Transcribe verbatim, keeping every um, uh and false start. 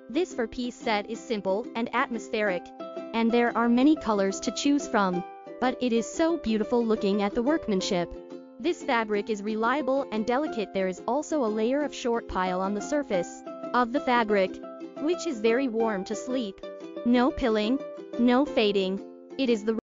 This four-piece set is simple and atmospheric, and there are many colors to choose from. But it is so beautiful looking at the workmanship. This fabric is reliable and delicate. There is also a layer of short pile on the surface of the fabric, which is very warm to sleep. No pilling, no fading. It is the